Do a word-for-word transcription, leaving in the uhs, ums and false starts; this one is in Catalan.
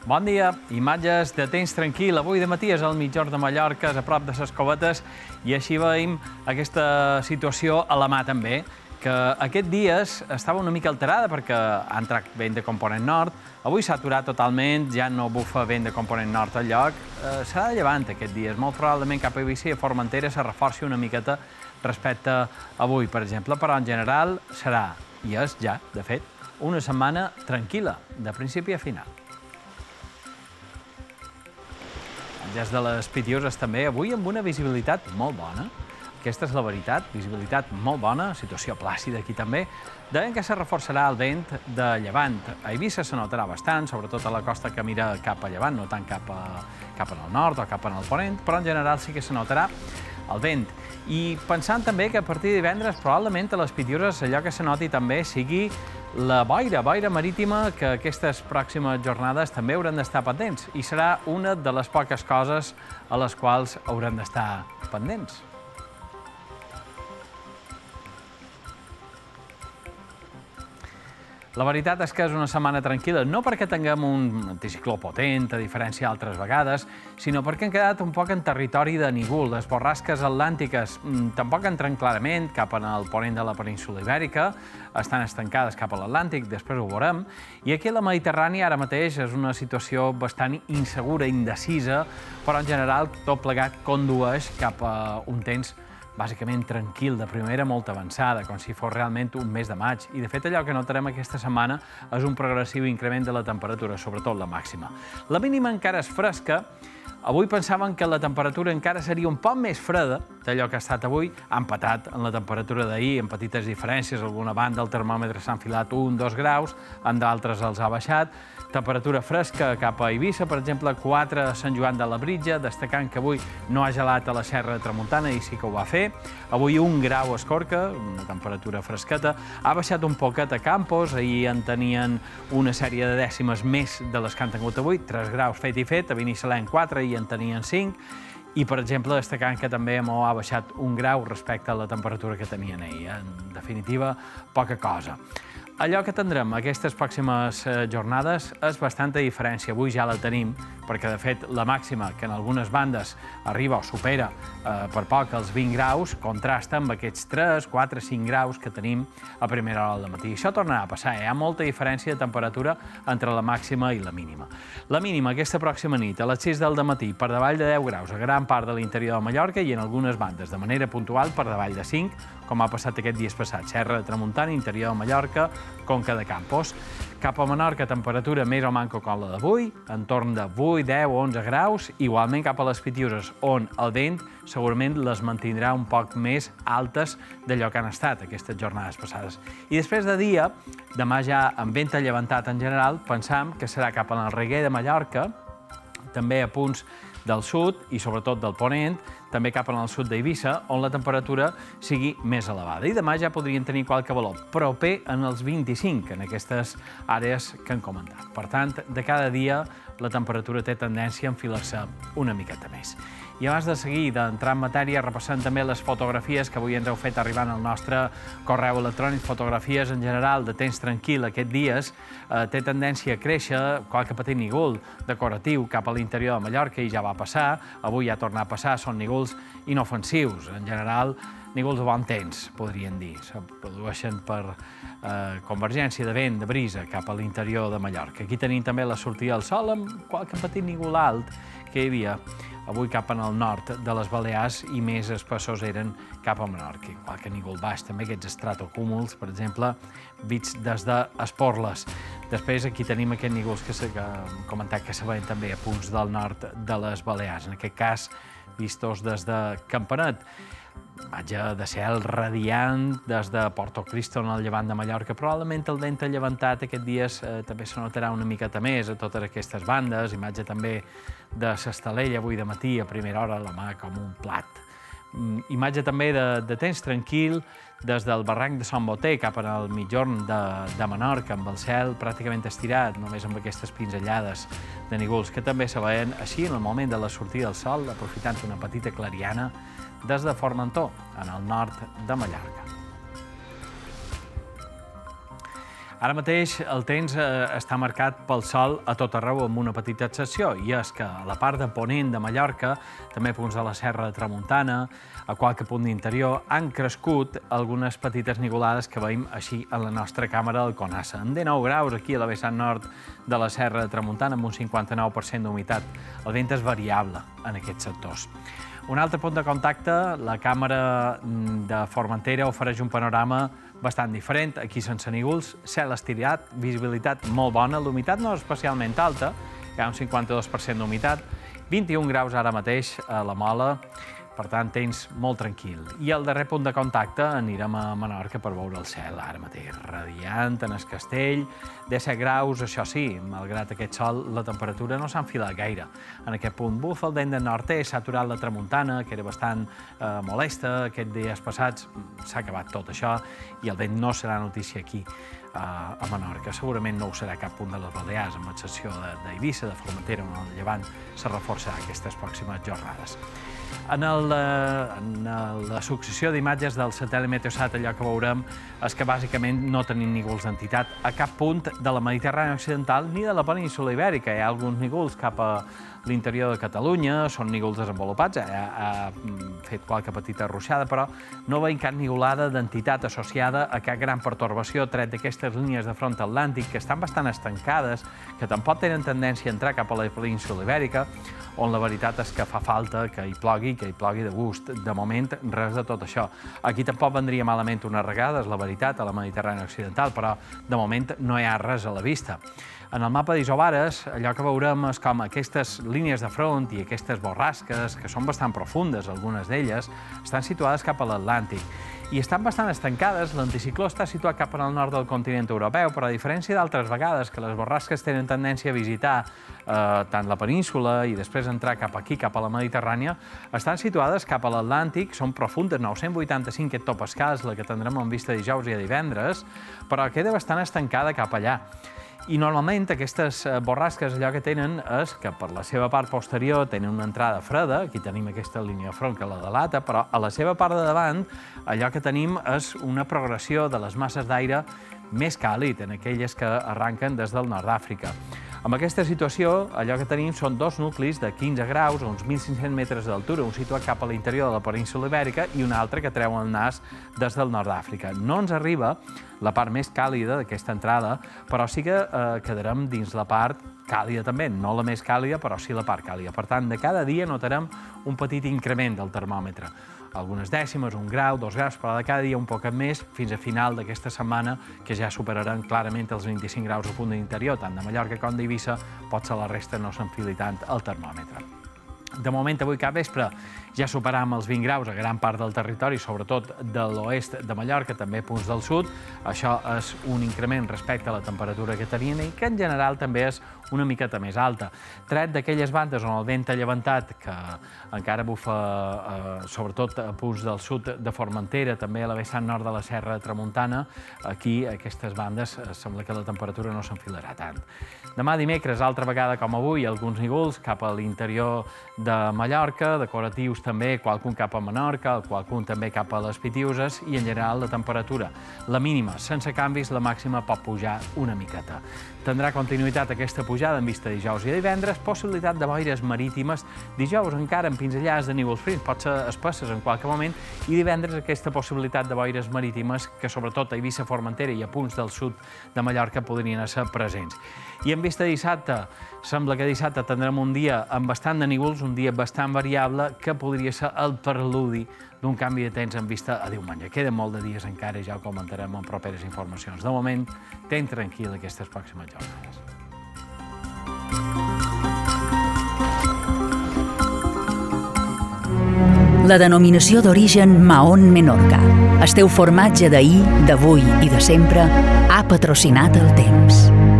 Bon dia, imatges de temps tranquil. Avui de matí és al migjorn de Mallorca, a prop de les Covetes, i així veiem aquesta situació a la mà també, que aquests dies estava una mica alterada perquè ha entrat vent de component nord. Avui s'ha aturat totalment, ja no bufa vent de component nord al lloc. Eh, serà de llevant aquests dies. Molt probablement cap a Eivissa i a Formentera se reforci una miqueta respecte a avui, per exemple, però en general serà, i és ja, de fet, una setmana tranquil·la, de principi a final. Des de les Pitiüses també, avui amb una visibilitat molt bona. Aquesta és la veritat, visibilitat molt bona, situació plàcida aquí també. Deien que se reforçarà el vent de llevant. A Eivissa se notarà bastant, sobretot a la costa que mira cap a llevant, no tant cap, a, cap al nord o cap al ponent, però en general sí que se notarà el vent. I pensant també que a partir de divendres probablement a les Pitiüses allò que se noti també sigui la boira, boira marítima, que aquestes pròximes jornades també hauran d'estar pendents i serà una de les poques coses a les quals haurem d'estar pendents. La veritat és que és una setmana tranquil·la, no perquè tinguem un anticicló potent, a diferència d'altres vegades, sinó perquè hem quedat un poc en territori de nígol. Les borrasques atlàntiques tampoc entren clarament cap al ponent de la península Ibèrica, estan estancades cap a l'Atlàntic, després ho veurem, i aquí a la Mediterrània ara mateix és una situació bastant insegura, indecisa, però en general tot plegat condueix cap a un temps bàsicament tranquil, de primavera molt avançada, com si fos realment un mes de maig. I, de fet, allò que notarem aquesta setmana és un progressiu increment de la temperatura, sobretot la màxima. La mínima encara és fresca. Avui pensaven que la temperatura encara seria un poc més freda d'allò que ha estat avui. Ha empatat en la temperatura d'ahir, amb petites diferències. Alguna banda el termòmetre s'ha enfilat un, dos graus, en d'altres els ha baixat. Temperatura fresca cap a Eivissa, per exemple, quatre a Sant Joan de Labritja, destacant que avui no ha gelat a la Serra de Tramuntana i sí que ho va fer. Avui un grau a Escorca, una temperatura fresqueta. Ha baixat un poquet a Campos, ahir en tenien una sèrie de dècimes més de les que han tingut avui, tres graus fet i fet, a Binissalem quatre i en tenien cinc. I, per exemple, destacant que també ha baixat un grau respecte a la temperatura que tenien ahir. En definitiva, poca cosa. Allò que tindrem aquestes pròximes jornades és bastanta diferència. Avui ja la tenim, perquè, de fet, la màxima, que en algunes bandes arriba o supera per poc els vint graus, contrasta amb aquests tres, quatre, cinc graus que tenim a primera hora del matí. Això tornarà a passar. Hi ha molta diferència de temperatura entre la màxima i la mínima. La mínima, aquesta pròxima nit, a les sis del matí, per davall de deu graus a gran part de l'interior de Mallorca i en algunes bandes, de manera puntual, per davall de cinc, com ha passat aquests dies passats. Serra de Tramuntana, interior de Mallorca, Conca de Campos. Cap a Menorca, temperatura més o manco com la d'avui, entorn de vuit, deu, onze graus. Igualment cap a les Pitiüses, on el vent segurament les mantindrà un poc més altes d'allò que han estat aquestes jornades passades. I després de dia, demà ja amb vent llevantat en general, pensam que serà cap al Reguer de Mallorca, també a punts del sud i sobretot del ponent, també cap al sud d'Eivissa, on la temperatura sigui més elevada. I demà ja podrien tenir qualque valor proper en els vint-i-cinc, en aquestes àrees que hem comentat. Per tant, de cada dia la temperatura té tendència a enfilar-se una miqueta més. I abans de seguir, d'entrar en matèria, repassant també les fotografies que avui ens heu fet arribant al nostre correu electrònic, fotografies en general de temps tranquil aquests dies, té tendència a créixer qualque petit nígol decoratiu cap a l'interior de Mallorca i ja va passar, avui ja torna a passar, són nígols inofensius, en general nígols de bon temps, podríem dir, se produeixen per convergència de vent, de brisa, cap a l'interior de Mallorca. Aquí tenim també la sortida del sol amb qualque petit nígol alt que hi havia avui cap al nord de les Balears i més espessos eren cap a Menorca. Qualque nígol baix, també aquests estratocúmuls, per exemple, vits des d'Esporles. Després aquí tenim aquests nígols que hem comentat que se veuen també a punts del nord de les Balears, en aquest cas vistos des de Campanet. Imatge de cel radiant des de Porto Cristo en el llevant de Mallorca. Probablement el vent llevantat aquests dies també se notarà una miqueta més a totes aquestes bandes. Imatge també de l'Estalella avui de matí a primera hora a la mà com un plat. Imatge també de temps tranquil des del barranc de Sant Boter cap al mitjorn de Menorca, amb el cel pràcticament estirat, només amb aquestes pinzellades de nígols que també se veien així en el moment de la sortida del sol, aprofitant una petita clariana des de Formentor, en el nord de Mallorca. Ara mateix el temps està marcat pel sol a tot arreu amb una petita excepció, i és que a la part de ponent de Mallorca, també punts de la Serra de Tramuntana, a qualque punt d'interior, han crescut algunes petites nivolades que veiem així en la nostra càmera d'Alconassa. En dinou graus aquí a la vessant nord de la Serra de Tramuntana amb un cinquanta-nou per cent d'humitat. El vent és variable en aquests sectors. Un altre punt de contacte, la càmera de Formentera ofereix un panorama bastant diferent, aquí sense nígols, cel estirat, visibilitat molt bona, l'humitat no és especialment alta, hi ha un cinquanta-dos per cent d'humitat, vint-i-un graus ara mateix a la Mola, per tant, temps molt tranquil. I el darrer punt de contacte anirem a Menorca per veure el cel, ara mateix radiant en el castell, disset graus, això sí, malgrat aquest sol, la temperatura no s'ha enfilat gaire. En aquest punt bufa el vent del nord-est, s'ha aturat la tramuntana, que era bastant eh, molesta, aquests dies passats s'ha acabat tot això, i el vent no serà notícia aquí a Menorca. Segurament no ho serà cap punt de les Balears, amb excepció d'Eivissa, de Formentera, on el llevant se reforçarà aquestes pròximes jornades. En, el, en la successió d'imatges del satèl·lit Meteosat, allò que veurem és que bàsicament no tenim nígols d'entitat a cap punt de la Mediterrània occidental ni de la península ibèrica. Hi ha alguns nígols cap a l'interior de Catalunya, són nígols desenvolupats, ha, ha fet qualque petita ruixada, però no veiem cap nigolada d'entitat associada a cap gran pertorbació, tret d'aquestes línies de front atlàntic que estan bastant estancades, que tampoc tenen tendència a entrar cap a la península ibèrica, on la veritat és que fa falta que hi plogui, que hi plogui de gust. De moment, res de tot això. Aquí tampoc vendria malament una regada, és la veritat, a la Mediterrània occidental, però de moment no hi ha res a la vista. En el mapa d'Isobares, allò que veurem és com aquestes línies de front i aquestes borrasques, que són bastant profundes, algunes d'elles, estan situades cap a l'Atlàntic. I estan bastant estancades, l'anticicló està situat cap al nord del continent europeu, però a diferència d'altres vegades que les borrasques tenen tendència a visitar eh, tant la península i després entrar cap aquí, cap a la Mediterrània, estan situades cap a l'Atlàntic, són profundes, nou-cents vuitanta-cinc hectopascals, la que tindrem en vista dijous i divendres, però queda bastant estancada cap allà. I normalment aquestes borrasques allò que tenen és que per la seva part posterior tenen una entrada freda, aquí tenim aquesta línia de front que la delata, però a la seva part de davant allò que tenim és una progressió de les masses d'aire més càlid, en aquelles que arranquen des del nord d'Àfrica. Amb aquesta situació, allò que tenim són dos nuclis de quinze graus, a uns mil cinc-cents metres d'altura, un situat cap a l'interior de la península ibèrica i un altre que treu el nas des del nord d'Àfrica. No ens arriba la part més càlida d'aquesta entrada, però sí que eh, quedarem dins la part càlida també, no la més càlida, però sí la part càlida. Per tant, de cada dia notarem un petit increment del termòmetre. Algunes dècimes, un grau, dos graus, però de cada dia un poquet més, fins a final d'aquesta setmana, que ja superaran clarament els vint-i-cinc graus al punt d'interior, tant de Mallorca com d'Eivissa, potser la resta no s'enfili tant el termòmetre. De moment, avui cap vespre, ja superam els vint graus a gran part del territori, sobretot de l'oest de Mallorca, també punts del sud. Això és un increment respecte a la temperatura que tenien i que en general també és una miqueta més alta. Tret d'aquelles bandes on el vent ha llevantat, que encara bufa eh, sobretot a punts del sud de Formentera, també a la vessant nord de la Serra de Tramuntana, aquí aquestes bandes eh, sembla que la temperatura no s'enfilarà tant. Demà dimecres, altra vegada com avui, alguns nígols cap a l'interior de Mallorca, decoratius també, qualcun cap a Menorca, qualcun també cap a les Pitiuses i en general la temperatura. La mínima, sense canvis, la màxima pot pujar una miqueta. Tindrà continuïtat aquesta pujada en vista dijous i divendres, possibilitat de boires marítimes, dijous encara amb pinzellades de nívols prims, pot ser espesses en qualque moment, i divendres aquesta possibilitat de boires marítimes que sobretot a Eivissa, Formentera i a punts del sud de Mallorca podrien ser presents. I en vista de dissabte, sembla que dissabte tindrem un dia amb bastant de nívols, un dia bastant variable, que podria ser el preludi d'un canvi de temps en vista a diumenge. Queden molt de dies encara i ja ho comentarem en properes informacions. De moment, ten tranquil aquestes pròximes jornades. La denominació d'origen Mahón Menorca, el teu formatge d'ahir, d'avui i de sempre, ha patrocinat el temps.